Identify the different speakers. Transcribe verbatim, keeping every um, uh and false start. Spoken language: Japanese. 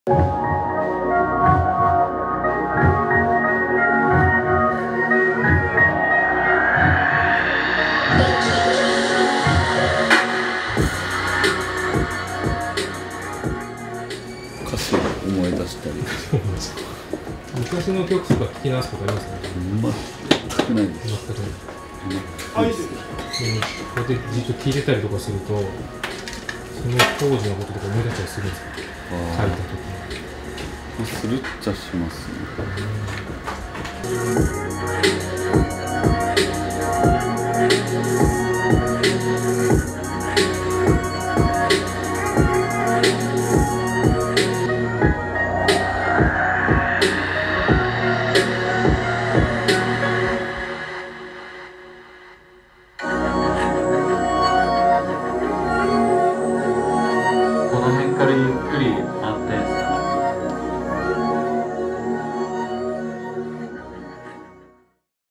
Speaker 1: 歌詞を思い出したり。
Speaker 2: 昔の曲とか聞き直すことありますかね。
Speaker 1: 全くないです。
Speaker 2: 全くない。あ、いいですね。こうやってじっと聞いてたりとかすると、その当時のこととか思い出したりするんですか。書いた時に。
Speaker 1: するっちゃしますね。